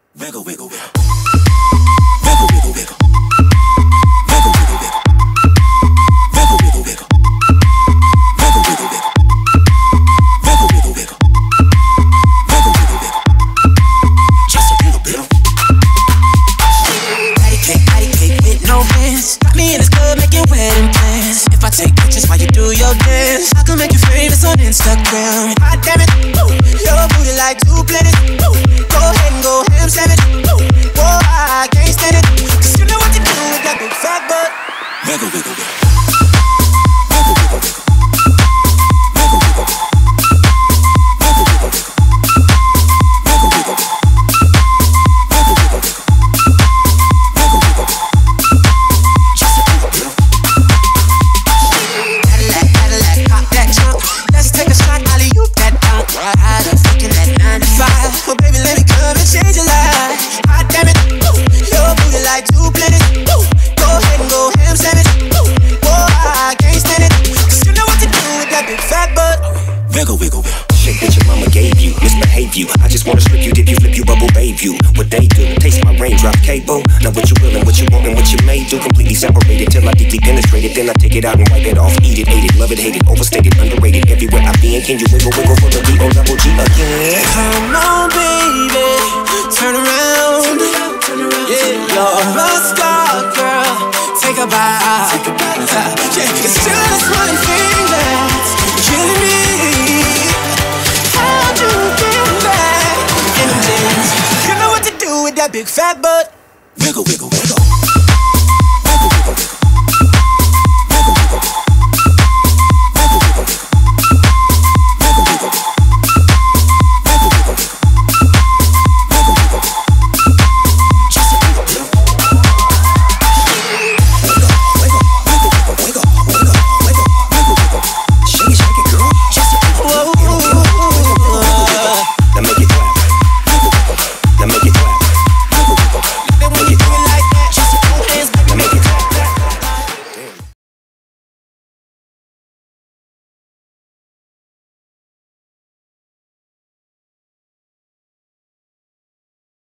Wiggle, wiggle, wiggle. Wiggle, wiggle, wiggle. Wiggle, wiggle, wiggle. Wiggle, wiggle, wiggle. Wiggle, wiggle, wiggle. Wiggle, wiggle, wiggle. Wiggle, wiggle, wiggle. Just a little bit. Patty cake with no hands. Got me in this club making wedding plans. If I take pictures while you do your dance, I can make you famous on Instagram. God damn it, ooh, your booty like two planets. Ooh, go ahead and go ham sandwich. Whoa, I can't stand it, 'cause you know what to do with that big fat butt. Wiggle, wiggle, wiggle. Wiggle, wiggle, wiggle. Wiggle, wiggle, wiggle. Wiggle, wiggle, wiggle. Wiggle, wiggle, wiggle. Wiggle, wiggle, wiggle. Wiggle, wiggle, wiggle. Just a little bit. Cadillac, pop that trunk. Let's take a shot, alley-oop that down. Tired of fucking that 9 to 5. Well, baby, let me come and change your life. God damn it, ooh, your booty like two planets. Ooh, go ahead and go ham sandwich. Ooh, whoa, I can't stand it, 'cause you know what to do with that big fat butt. Wiggle, wiggle, wiggle. Shake that your mama gave you, misbehave you. I just wanna strip you, dip you, flip you, bubble babe you. What they do, taste my raindrop cable. Now what you will and what you want and what you may do. Completely separated till I deeply penetrate it. Then I take it out and wipe it off. Eat it, ate it, love it, hate it, overstated, underrated. Everywhere I be, can you wiggle, wiggle for the D-O double G again? Come on, baby, turn around. Yeah, you're a star, girl. Take a bite. Yeah, it's just one thing that's killing me. How'd you get back in the days? You know what to do with that big fat butt. Wiggle, wiggle, wiggle.